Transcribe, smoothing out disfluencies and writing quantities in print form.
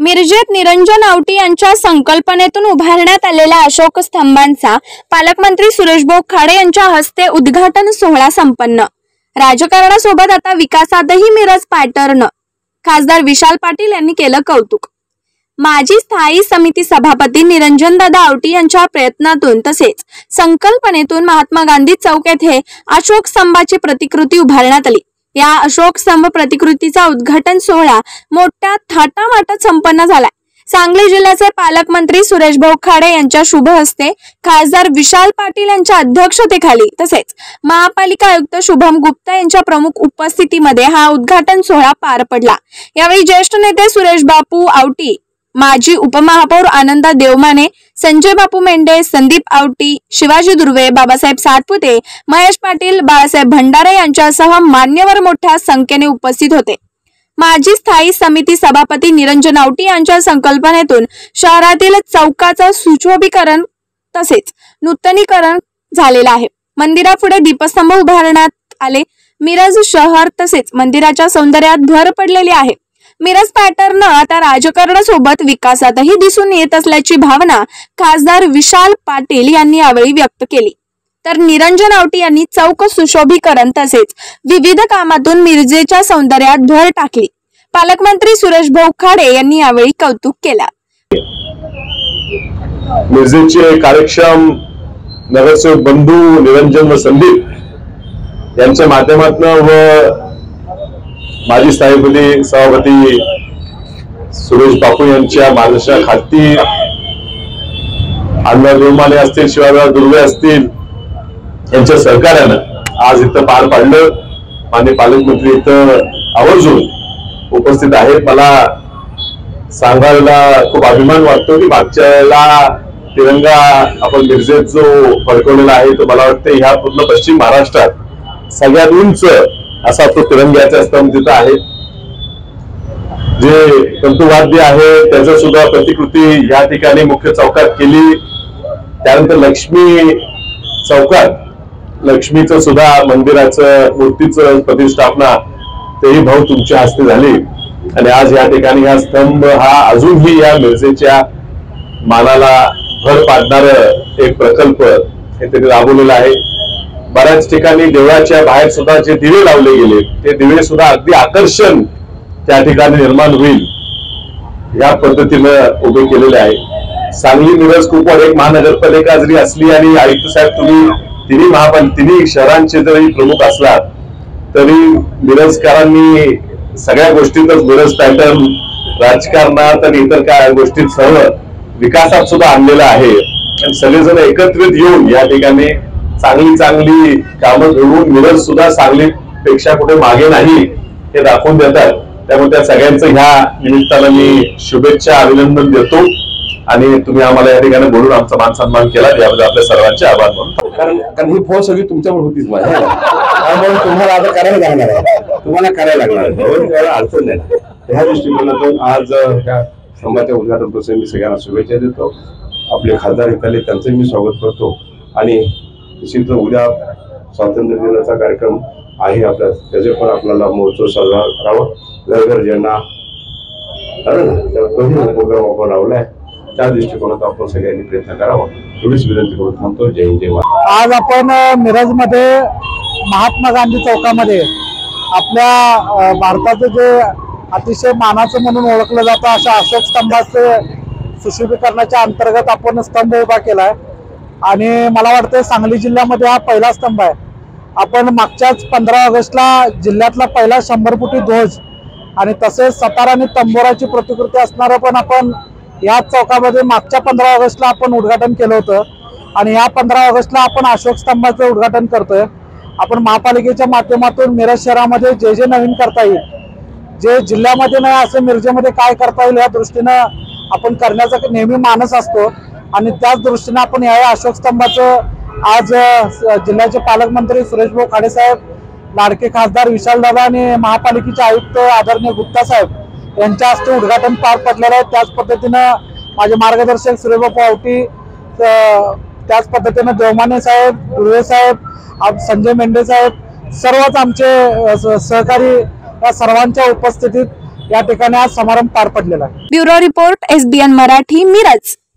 मिरजेत निरंजन आवटी यांच्या संकल्पनेतून उभारण्यात आलेल्या अशोक स्तंभांचा पालकमंत्री सुरेश खाडे यांच्या हस्ते उद्घाटन सोहळा संपन्न। राजकारणासोबत आता विकासातही मिरज पॅटर्न। खासदार विशाल पाटील यांनी केलं कौतुक। माजी स्थायी समिती सभापती निरंजनदादा आवटी यांच्या प्रयत्नातून तसेच संकल्पनेतून महात्मा गांधी चौक येथे अशोक स्तंभाची प्रतिकृती उभारण्यात आली। या अशोक स्तंभ प्रतिकृतीचा उद्घाटन सोहळा मोठ्या थाटामाटात संपन्न झाला। सांगली जिल्ह्याचे पालकमंत्री सुरेश खाडे यांच्या शुभ हस्ते खासदार विशाल पाटील यांच्या अध्यक्षतेखाली तसेच महापालिका आयुक्त शुभम गुप्ता यांच्या प्रमुख उपस्थितीमध्ये हा उद्घाटन सोहळा पार पडला। यावेळी ज्येष्ठ नेते सुरेश आवटी, माजी उपमहापौर आनंदा देवमाने, संजय बापू मेंढे, संदीप आवटी, शिवाजी दुर्वे, बाबासाहेब सातपुते, महेश पाटील, बाळासाहेब भंडारे यांच्यासह मान्यवर मोठ्या संख्येने उपस्थित होते। माजी स्थायी समिती सभापती निरंजन आवटी यांच्या संकल्पनेतून शहरातील चौकाचं सुशोभीकरण तसेच नूतनीकरण झालेलं आहे। मंदिरापुढे दीपस्तंभ उभारण्यात आले। मिरज शहर तसेच मंदिराच्या सौंदर्यात भर पडलेली आहे। मिरज पॅटर्न आता राजकारणासोबत विकासातही दिसून येत असल्याची भावना खासदार विशाल पाटील यांनी यावेळी व्यक्त केली। तर निरंजन आवटी यांनी चौक सुशोभीकरण तसेच विविध कामातून मिरजेच्या सौंदर्यात भर टाकली। पालकमंत्री सुरेश खाडे यांनी यावेळी कौतुक केलं। मिरजेचे कार्यक्षम नगरसेवक बंधू निरंजन व संदीप यांच्या माध्यमातून व माजी स्थायी सभापती सुरेश बापू यांच्या मार्गदर्शनाखाली आनंद देवमाने असतील, शिवाजी दुर्वे असतील यांच्या सहकार्यानं आज इथं पार पाडलं। माननीय पालकमंत्री इथं आवर्जून उपस्थित आहेत। मला सांगायला खूप अभिमान वाटतो की मागच्याला तिरंगा आपण मिरजेत जो फडकवलेला आहे तो मला वाटतं ह्या पूर्ण पश्चिम महाराष्ट्रात सगळ्यात उंच असा तो तिरंग्याचा स्तंभ तिथं आहे। जे तंतुवाद्य आहे त्याचं सुद्धा प्रतिकृती या ठिकाणी मुख्य चौकात केली। त्यानंतर लक्ष्मी चौकात लक्ष्मीचं सुद्धा मंदिराचं मूर्तीचं प्रतिष्ठापना तेही भाऊ तुमच्या हस्ते झाली आणि आज या ठिकाणी हा स्तंभ हा अजूनही या मिरजेच्या मानाला भर पाडणार एक प्रकल्प हे त्यांनी राबवलेला आहे। बऱ्याच ठिकाणी देवळाच्या बाहेर सुद्धा जे दिवे लावले गेले ते दिवे सुद्धा अगदी आकर्षण त्या ठिकाणी निर्माण होईल या पद्धतीनं उभे केलेले आहे। सांगली मिरज कुपवाड एक महानगरपालिका जरी असली आणि आयुक्त साहेब तुम्ही तिन्ही शहरांचे जरी प्रमुख असलात तरी मिरजकरांनी सगळ्या गोष्टीतच मिरज पॅटर्न राजकारणात आणि इतर काय गोष्टीत सर्व विकासात सुद्धा आणलेला आहे आणि सगळेजण एकत्रित येऊन या ठिकाणी चांगली कामं घडवून मिरज सुद्धा सांगलीपेक्षा कुठे मागे नाही हे दाखवून देतात। त्यामुळे त्या सगळ्यांचं ह्या निमित्तानं मी शुभेच्छा अभिनंदन देतो आणि तुम्ही आम्हाला या ठिकाणी बोलून आमचा मान सन्मान केला याबद्दल आपल्या सर्वांचे आभार मानतो। कारण ही फौज सगळी तुमच्यावर होतीच माझ्या त्यामुळे तुम्हाला आता करायला लागणार आहे, तुम्हाला करायला लागणार अडचण नाही। ह्या दृष्टिकोनातून आज त्या स्तंभाच्या उद्घाटन प्रसंगी मी सगळ्यांना शुभेच्छा देतो। आपले खासदार इथले त्यांचंही मी स्वागत करतो आणि निश्चित उद्या स्वातंत्र्य दिनाचा कार्यक्रम आहे आपल्या त्याचे पण आपल्याला महोत्सव साजरा करावा। घर घर झेंडा प्रोग्राम आपण लावलाय त्या दृष्टिकोनात आपण सगळ्यांनी प्रयत्न करावा एवढीच विनंती करून थांबतो। जय हिंद, जय महाराष्ट्र। आज आपण मिरजमध्ये महात्मा गांधी चौकामध्ये आपल्या भारताचं जे अतिशय मानाचं म्हणून ओळखलं जातं अशा अशोक स्तंभाचे सुशोभीकरणाच्या अंतर्गत आपण स्तंभ उभा केलाय आणि मला वाटतं सांगली जिल्ह्यामध्ये हा पहिला स्तंभ आहे। आपण मागच्याच 15 ऑगस्टला जिल्ह्यातला पहिला 100 फुटी ध्वज आणि तसेच सतारा आणि तंबोराची प्रतिकृती असणारं पण आपण याच चौकामध्ये मागच्या 15 ऑगस्टला आपण उद्घाटन केलं होतं आणि या 15 ऑगस्टला आपण अशोक स्तंभाचं उद्घाटन करतोय। आपण महापालिकेच्या माध्यमातून मिरज शहरामध्ये जे नवीन करता येईल, जे जिल्ह्यामध्ये नाही असं मिरजेमध्ये काय करता येईल या दृष्टीनं आपण करण्याचा नेहमी मानस असतो आणि त्याच दृष्टीने आपण या अशोक स्तंभाचं आज जिल्ह्याचे पालकमंत्री सुरेश खाडे साहेब, लाडके खासदार विशालदादा आणि महापालिकेचे आयुक्त आदरणीय गुप्ता साहेब यांच्या हस्ते उद्घाटन पार पडलेलं आहे। त्याच पद्धतीनं माझे मार्गदर्शक सुरेश आवटी, त्याच पद्धतीनं देवमाने साहेब, दुर्वे साहेब, संजय मेंढे साहेब सर्वच आमचे सहकारी या सर्वांच्या उपस्थितीत या ठिकाणी आज समारंभ पार पडलेला आहे। Bureau report SBN Marathi, Miraj.